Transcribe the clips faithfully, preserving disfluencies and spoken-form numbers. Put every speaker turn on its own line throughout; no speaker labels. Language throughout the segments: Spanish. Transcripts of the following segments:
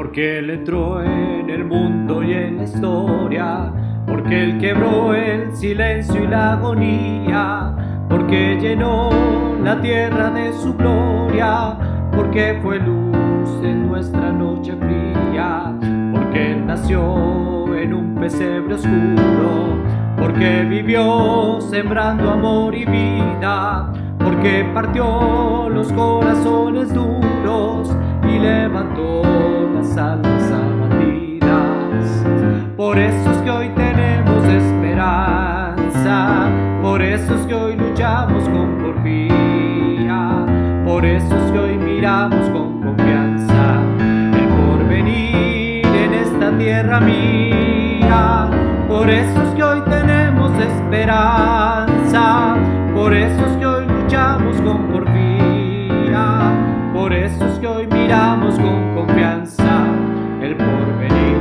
porque Él entró en el mundo y en la historia, porque Él quebró el silencio y la agonía, porque llenó la tierra de su gloria, porque fue luz en nuestra noche fría, porque Él nació en un pesebre oscuro, porque vivió sembrando amor y vida, porque partió los corazones duros y levantó las almas abatidas. Por eso es que hoy tenemos esperanza, por eso es que hoy luchamos con porfía, por eso es que hoy miramos con confianza el porvenir en esta tierra mía. Por eso es que hoy tenemos esperanza, por eso es que hoy luchamos con porfía, por eso es que hoy miramos con confianza el porvenir.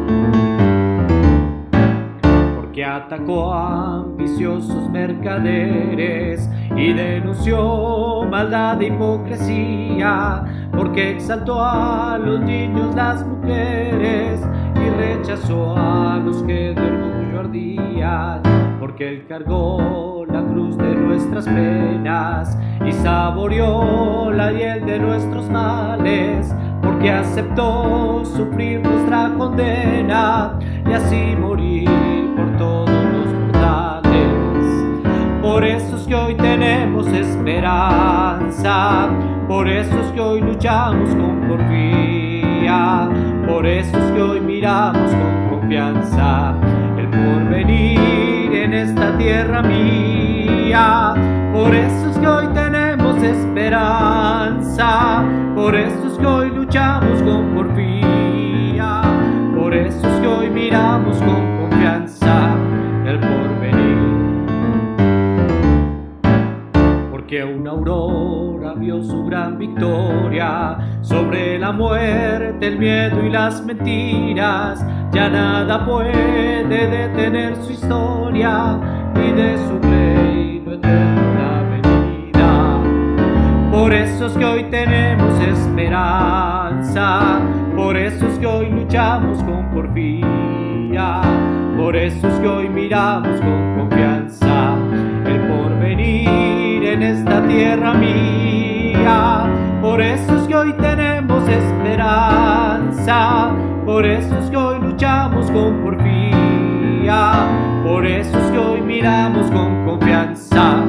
Porque atacó a ambiciosos mercaderes y denunció maldad e hipocresía, porque exaltó a los niños, las mujeres y rechazó a los que de orgullo ardían, porque Él cargó la cruz de nuestras penas y saboreó la hiel de nuestros males, porque aceptó sufrir nuestra condena y así morir por todos los mortales. Por eso es que hoy tenemos esperanza, por eso es que hoy luchamos con porfía, por eso es que hoy miramos con confianza el porvenir en esta tierra mía. Por eso es que hoy tenemos esperanza, por eso es que hoy luchamos con porfía, por eso es que hoy miramos con confianza el porvenir. Porque una aurora vio su gran victoria sobre la muerte, el miedo y las mentiras. Ya nada puede detener su historia y de su reino eterno la venida. Por eso es que hoy tenemos esperanza, por eso es que hoy luchamos con porfía, por eso es que hoy miramos con confianza el porvenir en esta tierra mía. Por eso es que hoy tenemos esperanza, por eso es que hoy luchamos con porfía, por eso es que hoy miramos con confianza